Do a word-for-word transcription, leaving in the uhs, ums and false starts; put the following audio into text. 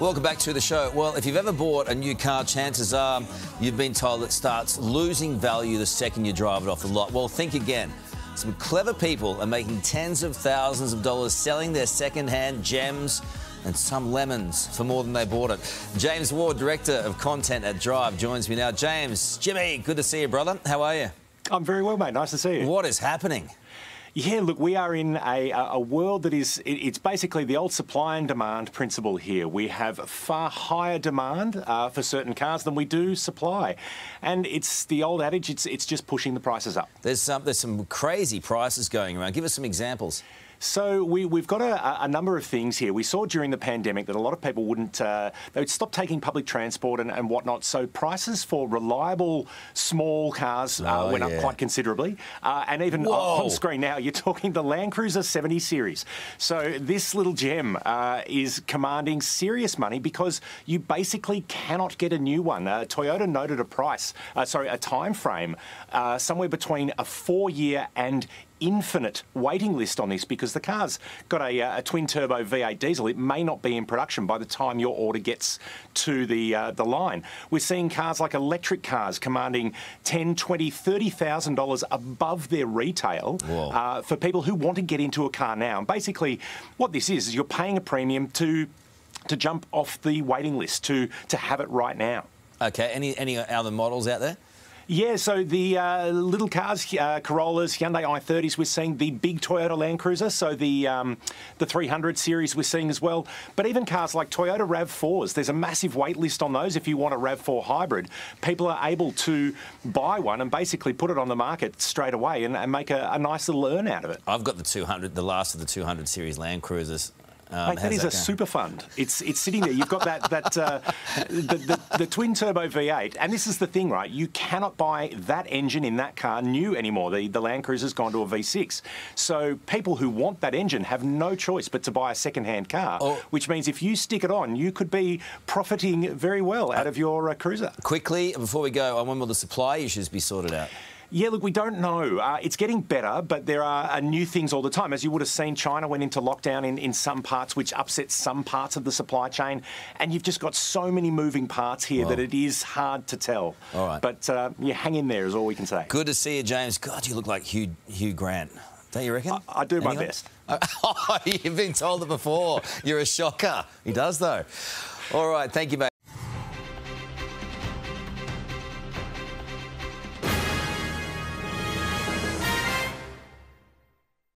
Welcome back to the show. Well, if you've ever bought a new car, chances are you've been told it starts losing value the second you drive it off the lot. Well, think again. Some clever people are making tens of thousands of dollars selling their second-hand gems and some lemons for more than they bought it. James Ward, Director of Content at Drive, joins me now. James, Jimmy, good to see you, brother. How are you? I'm very well, mate. Nice to see you. What is happening? Yeah, look, we are in a, a world that is, it, it's basically the old supply and demand principle here. We have far higher demand uh, for certain cars than we do supply. And it's the old adage, it's, it's just pushing the prices up. There's some, there's some crazy prices going around. Give us some examples. So we, we've got a, a number of things here. We saw during the pandemic that a lot of people wouldn't, uh, they would stop taking public transport and, and whatnot. So prices for reliable small cars uh, oh, went yeah. up quite considerably. Uh, and even Whoa. on screen now, you're talking the Land Cruiser seventy series. So this little gem uh, is commanding serious money because you basically cannot get a new one. Uh, Toyota noted a price, uh, sorry, a time frame uh, somewhere between a four-year and infinite waiting list on this because the car's got a, a twin-turbo V eight diesel. It may not be in production by the time your order gets to the uh, the line. We're seeing cars like electric cars commanding ten, twenty, thirty thousand dollars above their retail uh, for people who want to get into a car now. And basically, what this is is you're paying a premium to to jump off the waiting list to to have it right now. Okay. Any any other models out there? Yeah, so the uh, little cars, uh, Corollas, Hyundai i thirties, we're seeing the big Toyota Land Cruiser, so the um, the three hundred series we're seeing as well. But even cars like Toyota RAV fours, there's a massive wait list on those. If you want a RAV four hybrid, people are able to buy one and basically put it on the market straight away and, and make a, a nice little earn out of it. I've got the two hundred, the last of the two hundred series Land Cruisers. Um, Mate, that is that a going? super fund. It's it's sitting there. You've got that that uh, the, the, the twin turbo V eight, and this is the thing, right? You cannot buy that engine in that car new anymore. The the Land Cruiser's gone to a V six. So people who want that engine have no choice but to buy a second-hand car, oh. which means if you stick it on, you could be profiting very well out of your uh, Cruiser. Quickly, before we go, when will the supply issues be sorted out? Yeah, look, we don't know. Uh, it's getting better, but there are uh, new things all the time. As you would have seen, China went into lockdown in, in some parts, which upsets some parts of the supply chain. And you've just got so many moving parts here wow. that it is hard to tell. All right. But uh, yeah, hang in there is all we can say. Good to see you, James. God, you look like Hugh, Hugh Grant. Don't you reckon? I, I do Anyone? my best. Oh, you've been told it before. You're a shocker. He does, though. All right, thank you, mate.